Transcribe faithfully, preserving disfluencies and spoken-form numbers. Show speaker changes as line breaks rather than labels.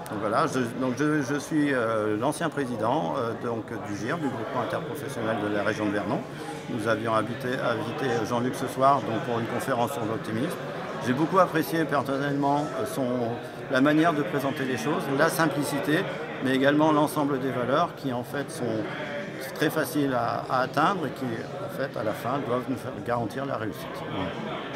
Donc voilà, je, donc je, je suis euh, l'ancien président euh, donc, du G I R, du groupement interprofessionnel de la région de Vernon. Nous avions invité, invité Jean-Luc ce soir donc, pour une conférence sur l'optimisme. J'ai beaucoup apprécié personnellement son, la manière de présenter les choses, la simplicité, mais également l'ensemble des valeurs qui en fait sont très faciles à, à atteindre et qui en fait à la fin doivent nous faire garantir la réussite. Voilà.